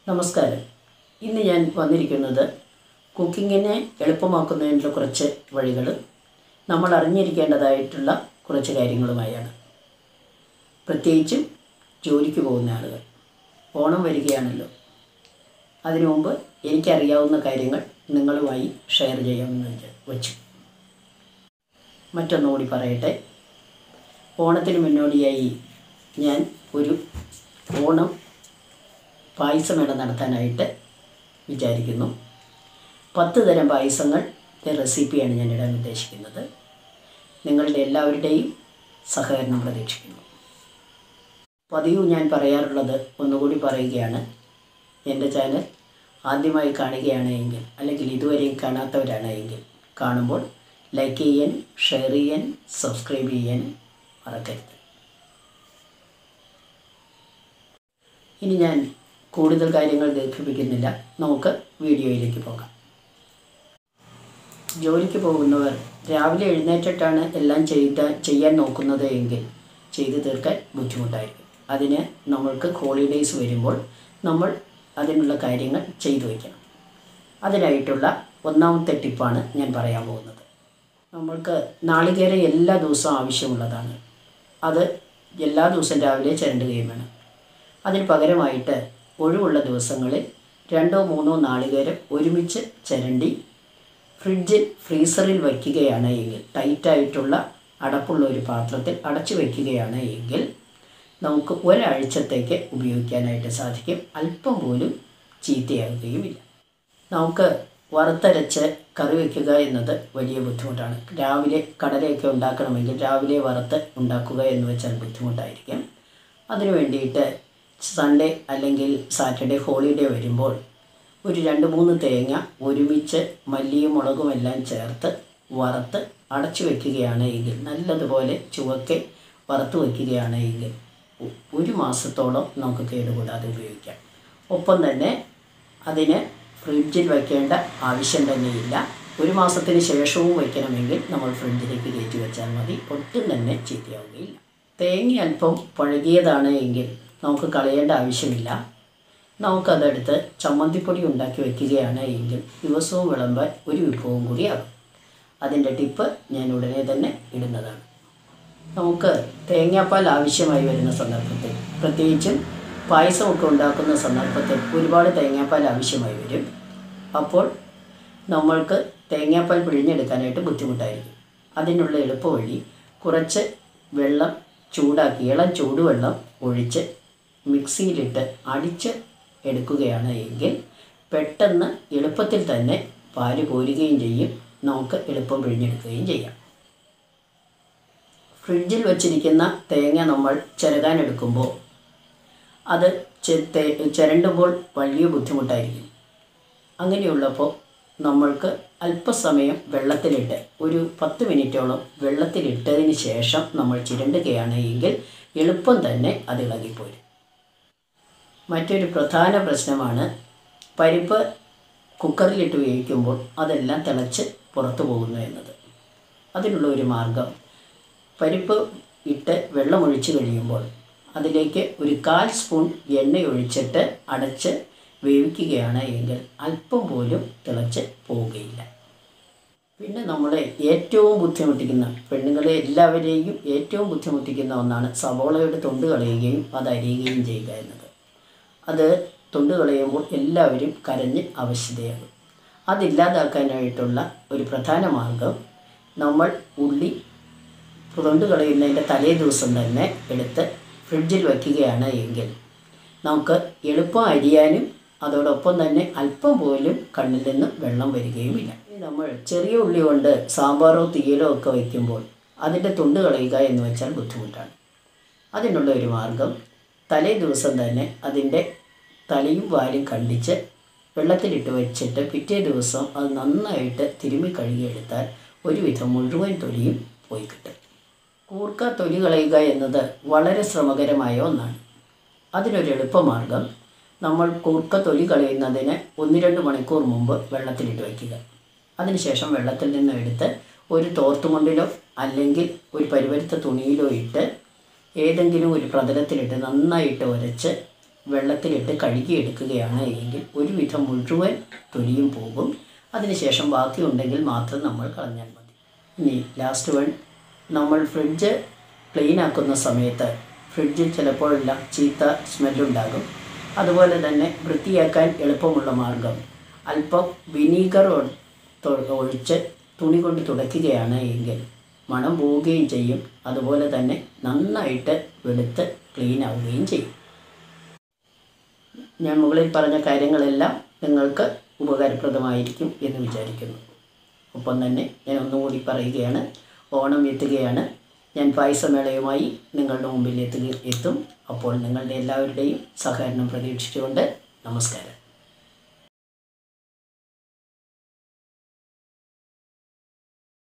നമസ്കാരം. ഇന്ന് ഞാൻ വന്നിരിക്കുന്നത് കുക്കിങ്ങിനെ എളുപ്പമാക്കുന്നതിനുള്ള കുറച്ച് വഴികൾ, നമ്മൾ അറിഞ്ഞിരിക്കേണ്ടതായിട്ടുള്ള കുറച്ച് കാര്യങ്ങളുമായാണ്. പ്രത്യേകിച്ചും ജോലിക്ക് പോകുന്ന ആളുകൾ. ഓണം വരികയാണല്ലോ. അതിനു മുമ്പ് എനിക്കറിയാവുന്ന കാര്യങ്ങൾ നിങ്ങളുമായി ഷെയർ ചെയ്യാമെന്ന് വെച്ചു. മറ്റൊന്നുകൂടി പറയട്ടെ. ഓണത്തിന് മുന്നോടിയായി ഞാൻ ഒരു ഓണം പായസമേള നടത്താനായിട്ട് വിചാരിക്കുന്നു. 10 തരം പായസങ്ങളുടെ റെസിപ്പിയാണ് ഞാൻ ഇടാൻ ഉദ്ദേശിക്കുന്നത്. നിങ്ങളുടെ എല്ലാവരുടെയും സഹകരണം പ്രതീക്ഷിക്കുന്നു. പതിവ് ഞാൻ പറയാറുള്ളത് ഒന്നുകൂടി പറയുകയാണ്. എൻ്റെ ചാനൽ ആദ്യമായി കാണുകയാണ് എങ്കിൽ, അല്ലെങ്കിൽ ഇതുവരെയും കാണാത്തവരാണ് എങ്കിൽ, കാണുമ്പോൾ ലൈക്ക് ചെയ്യാൻ, ഷെയർ ചെയ്യാൻ, സബ്സ്ക്രൈബ് ചെയ്യാൻ മറക്കരുത്. ഇനി ഞാൻ കൂടുതൽ കാര്യങ്ങൾ ദീർഘിപ്പിക്കുന്നില്ല. നമുക്ക് വീഡിയോയിലേക്ക് പോകാം. ജോലിക്ക് പോകുന്നവർ രാവിലെ എഴുന്നേറ്റിട്ടാണ് എല്ലാം ചെയ്യാൻ നോക്കുന്നത് എങ്കിൽ ചെയ്തു തീർക്കാൻ ബുദ്ധിമുട്ടായിരിക്കും. അതിന് നമ്മൾക്ക് ഹോളിഡേയ്സ് വരുമ്പോൾ നമ്മൾ അതിനുള്ള കാര്യങ്ങൾ ചെയ്തു വയ്ക്കണം. അതിനായിട്ടുള്ള ഒന്നാമത്തെ ടിപ്പാണ് ഞാൻ പറയാൻ പോകുന്നത്. നമ്മൾക്ക് നാളികേരം എല്ലാ ദിവസവും ആവശ്യമുള്ളതാണ്. അത് എല്ലാ ദിവസവും രാവിലെ ചിരണ്ടുകയും വേണം. അതിന് പകരമായിട്ട് ഒഴിവുള്ള ദിവസങ്ങളിൽ 2-3 നാളികേരം ഒരുമിച്ച് ചിരണ്ടി ഫ്രീസറിൽ വയ്ക്കുകയാണ് എങ്കിൽ, ടൈറ്റായിട്ടുള്ള അടപ്പുള്ള ഒരു പാത്രത്തിൽ അടച്ചു വയ്ക്കുകയാണ് എങ്കിൽ നമുക്ക് ഒരാഴ്ചത്തേക്ക് ഉപയോഗിക്കാനായിട്ട് സാധിക്കും. അല്പം പോലും ചീത്തയാകുകയുമില്ല. നമുക്ക് വറുത്തരച്ച് കറി വയ്ക്കുക എന്നത് വലിയ ബുദ്ധിമുട്ടാണ്. രാവിലെ കടലയൊക്കെ ഉണ്ടാക്കണമെങ്കിൽ രാവിലെ വറുത്ത് ഉണ്ടാക്കുക എന്ന് വെച്ചാൽ ബുദ്ധിമുട്ടായിരിക്കും. അതിനു വേണ്ടിയിട്ട് സൺഡേ അല്ലെങ്കിൽ സാറ്റർഡേ ഹോളിഡേ വരുമ്പോൾ ഒരു 2-3 തേങ്ങ ഒരുമിച്ച് മല്ലിയും മുളകും എല്ലാം ചേർത്ത് വറുത്ത് അടച്ചു വയ്ക്കുകയാണ് എങ്കിൽ, നല്ലതുപോലെ ചുവക്കെ വറുത്ത് വയ്ക്കുകയാണ് എങ്കിൽ 1 മാസത്തോളം നമുക്ക് കേടുകൂടാതെ ഉപയോഗിക്കാം. ഒപ്പം തന്നെ അതിന് ഫ്രിഡ്ജിൽ വയ്ക്കേണ്ട ആവശ്യം തന്നെയില്ല. 1 മാസത്തിന് ശേഷവും വയ്ക്കണമെങ്കിൽ നമ്മൾ ഫ്രിഡ്ജിലേക്ക് കയറ്റി വെച്ചാൽ മതി. ഒട്ടും തന്നെ ചീത്തയാവുകയില്ല. തേങ്ങ അല്പം പഴകിയതാണ് എങ്കിൽ നമുക്ക് കളയേണ്ട ആവശ്യമില്ല. നമുക്കതെടുത്ത് ചമ്മന്തിപ്പൊടി ഉണ്ടാക്കി വയ്ക്കുകയാണ് എങ്കിൽ ദിവസവും വിളമ്പാൻ ഒരു വിഭവം കൂടിയാകും. അതിൻ്റെ ടിപ്പ് ഞാൻ ഉടനെ തന്നെ ഇടുന്നതാണ്. നമുക്ക് തേങ്ങാപ്പാൽ ആവശ്യമായി വരുന്ന സന്ദർഭത്തിൽ, പ്രത്യേകിച്ചും പായസമൊക്കെ ഉണ്ടാക്കുന്ന സന്ദർഭത്തിൽ ഒരുപാട് തേങ്ങാപ്പാൽ ആവശ്യമായി വരും. അപ്പോൾ നമ്മൾക്ക് തേങ്ങാപ്പാൽ പിഴിഞ്ഞെടുക്കാനായിട്ട് ബുദ്ധിമുട്ടായിരിക്കും. അതിനുള്ള എളുപ്പവഴി, കുറച്ച് വെള്ളം ചൂടാക്കി, ഇളം ചൂടുവെള്ളം ഒഴിച്ച് മിക്സിയിലിട്ട് അടിച്ച് എടുക്കുകയാണ് എങ്കിൽ പെട്ടെന്ന് എളുപ്പത്തിൽ തന്നെ പാല് പോരുകയും ചെയ്യും. നമുക്ക് എളുപ്പം പിഴിഞ്ഞെടുക്കുകയും ചെയ്യാം. ഫ്രിഡ്ജിൽ വച്ചിരിക്കുന്ന തേങ്ങ നമ്മൾ ചിരകാനെടുക്കുമ്പോൾ അത് ചിരണ്ടുമ്പോൾ വലിയ ബുദ്ധിമുട്ടായിരിക്കും. അങ്ങനെയുള്ളപ്പോൾ നമ്മൾക്ക് അല്പസമയം വെള്ളത്തിലിട്ട് ഒരു 10 മിനിറ്റോളം വെള്ളത്തിലിട്ടതിന് ശേഷം നമ്മൾ ചിരണ്ടുകയാണ് എങ്കിൽ എളുപ്പം തന്നെ അത് ഇളകിപ്പോരും. മറ്റൊരു പ്രധാന പ്രശ്നമാണ് പരിപ്പ് കുക്കറിലിട്ട് വേവിക്കുമ്പോൾ അതെല്ലാം തിളച്ച് പുറത്തു പോകുന്നു എന്നത്. അതിനുള്ള ഒരു മാർഗം, പരിപ്പ് ഇട്ട് വെള്ളമൊഴിച്ച് കഴിയുമ്പോൾ അതിലേക്ക് ഒരു 1/4 സ്പൂൺ എണ്ണ ഒഴിച്ചിട്ട് അടച്ച് വേവിക്കുകയാണ് എങ്കിൽ അല്പം പോലും തിളച്ച് പോവുകയില്ല. പിന്നെ നമ്മളെ ഏറ്റവും ബുദ്ധിമുട്ടിക്കുന്ന, പെണ്ണുങ്ങളെ എല്ലാവരെയും ഏറ്റവും ബുദ്ധിമുട്ടിക്കുന്ന ഒന്നാണ് സവോളയുടെ തൊണ്ട് കളയുകയും അത് അരിയുകയും ചെയ്യുക എന്നത്. അത് തൊണ്ട് കളയുമ്പോൾ എല്ലാവരും കരഞ്ഞ് അവശതയാകും. അതില്ലാതാക്കാനായിട്ടുള്ള ഒരു പ്രധാന മാർഗം, നമ്മൾ ഉള്ളി തൊണ്ട് കളയുന്നതിൻ്റെ തലേ ദിവസം തന്നെ എടുത്ത് ഫ്രിഡ്ജിൽ വയ്ക്കുകയാണ് എങ്കിൽ നമുക്ക് എളുപ്പം അരിയാനും അതോടൊപ്പം തന്നെ അല്പം പോലും കണ്ണിൽ നിന്ന് വെള്ളം വരികയുമില്ല. നമ്മൾ ചെറിയ ഉള്ളി കൊണ്ട് സാമ്പാറോ തീയലോ ഒക്കെ വയ്ക്കുമ്പോൾ അതിൻ്റെ തൊണ്ട് കളയുക എന്ന് വെച്ചാൽ ബുദ്ധിമുട്ടാണ്. അതിനുള്ള ഒരു മാർഗം, തലേ ദിവസം തന്നെ അതിൻ്റെ തലയും വാലും കണ്ടിച്ച് വെള്ളത്തിലിട്ട് വെച്ചിട്ട് പിറ്റേ ദിവസം അത് നന്നായിട്ട് തിരുമ്മി കഴുകിയെടുത്താൽ ഒരുവിധം മുഴുവൻ തൊലിയും പോയി കിട്ടും. കൂർക്ക തൊലി കളയുക എന്നത് വളരെ ശ്രമകരമായ ഒന്നാണ്. അതിനൊരു എളുപ്പമാർഗം, നമ്മൾ കൂർക്ക തൊലി കളയുന്നതിന് 1-2 മണിക്കൂർ മുമ്പ് വെള്ളത്തിലിട്ട് വയ്ക്കുക. അതിനുശേഷം വെള്ളത്തിൽ നിന്ന് എടുത്ത് ഒരു തോർത്തുമുണ്ടിലോ അല്ലെങ്കിൽ ഒരു പരുപരുത്ത തുണിയിലോ ഇട്ട് ഏതെങ്കിലും ഒരു പ്രതലത്തിലിട്ട് നന്നായിട്ട് ഉരച്ച് വെള്ളത്തിലിട്ട് കഴുകിയെടുക്കുകയാണ് എങ്കിൽ ഒരുവിധം മുഴുവൻ തൊലിയും പോകും. അതിനുശേഷം ബാക്കി ഉണ്ടെങ്കിൽ മാത്രം നമ്മൾ കളഞ്ഞാൽ മതി. ഇനി ലാസ്റ്റ് വൺ, നമ്മൾ ഫ്രിഡ്ജ് ക്ലീൻ ആക്കുന്ന സമയത്ത് ഫ്രിഡ്ജിൽ ചിലപ്പോഴെല്ലാം ചീത്ത സ്മെല്ലുണ്ടാകും. അതുപോലെ തന്നെ വൃത്തിയാക്കാൻ എളുപ്പമുള്ള മാർഗം അല്പം വിനീഗർ ഒഴിച്ച് തുണി കൊണ്ട് തുടയ്ക്കുകയാണ് എങ്കിൽ മണം പോവുകയും ചെയ്യും. അതുപോലെ തന്നെ നന്നായിട്ട് വെളുത്ത് ക്ലീൻ ആവുകയും ചെയ്യും. ഞാൻ മുകളിൽ പറഞ്ഞ കാര്യങ്ങളെല്ലാം നിങ്ങൾക്ക് ഉപകാരപ്രദമായിരിക്കും എന്ന് വിചാരിക്കുന്നു. ഒപ്പം തന്നെ ഞാൻ ഒന്നുകൂടി പറയുകയാണ്, ഓണം എത്തുകയാണ്. ഞാൻ പായസമേളയുമായി നിങ്ങളുടെ മുമ്പിൽ എത്തും. അപ്പോൾ നിങ്ങളുടെ എല്ലാവരുടെയും സഹകരണം പ്രതീക്ഷിച്ചുകൊണ്ട് നമസ്കാരം.